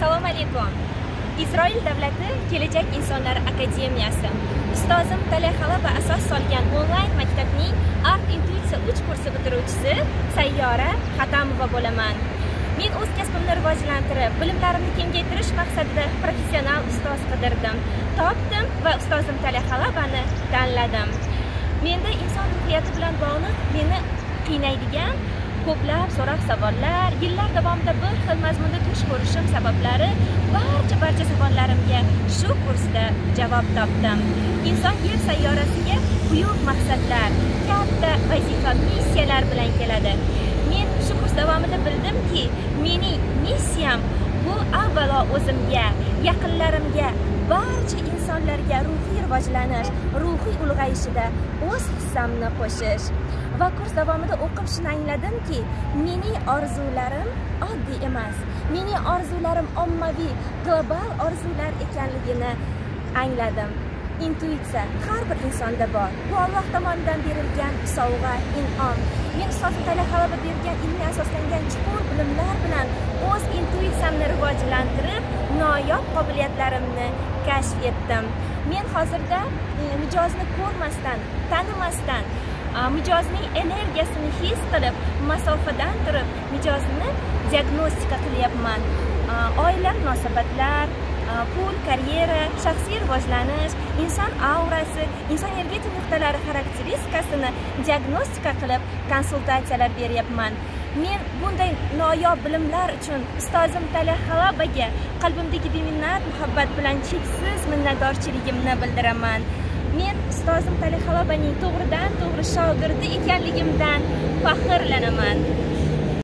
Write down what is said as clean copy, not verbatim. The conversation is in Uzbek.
Assalomu alaykum. Isroil davlati Kelajak insonlari akademiyasi ustozim Talay Halaba asos solgan onlayn maktabning Art Intuitsiya 3 kursi bitiruvchisi Sayyora Xatamova bo'laman. Men o'z kasbimni rivojlantirib, bilimlarimni kengaytirish maqsadida professional ustoz qidirdim. Topdim va ustozim Talay Halabani tanladim. Menda inson ruhiyati bilan bog'liq meni qiynaydigan ko'plab so'roq-savollar, yillar davomida bir xil mazmunda tush ko'rishim sabablari barcha savollarimga shu kursda javob topdim. Inson yer sayyorasiga buyuk maqsadlar, katta vazifa, missiyalar bilan keladi. Men shu kurs davomida bildimki, mening missiyam bu avvalo o'zimga, yaqinlarimga, barcha insonlarga ruhiy rivojlanish, ruhiy ulg'ayishida o'z hissamni qo'shish. Va kurs davomida o'qib shuni angladimki, mening orzularim oddiy emas. Mening orzularim ommaviy, global orzular ekanligini angladim. Intuitsiya har bir insonda bor. Bu Alloh tomonidan berilgan sovg'a, in'om. Men ustozim Talay Halaba bergan ilmiy asoslangan chuqur bilimlar bilan o'z intuitsiyamni rivojlantirib, noyob qobiliyatlarimni kashf etdim. Men hozirda mijozni ko'rmasdan, tanimasdan, mijozning energiyasini his qilib, masofadan turib mijozni diagnostika qilyapman. Oila munosabatlar, pul, karyera, shaxsiy rivojlanish, inson aurasi, inson energetik nuqtalari xarakteristikasini diagnostika qilib konsultatsiyalar beryapman. Men bunday noyob bilimlar uchun ustozim Talay Halabaga qalbimdagi beminnat muhabbat bilan cheksiz minnatdorchiligimni bildiraman. Men ustozim Talay Halabaning to'g'ridan-to'g'ri shogirdi ekanligimdan faxrlanaman.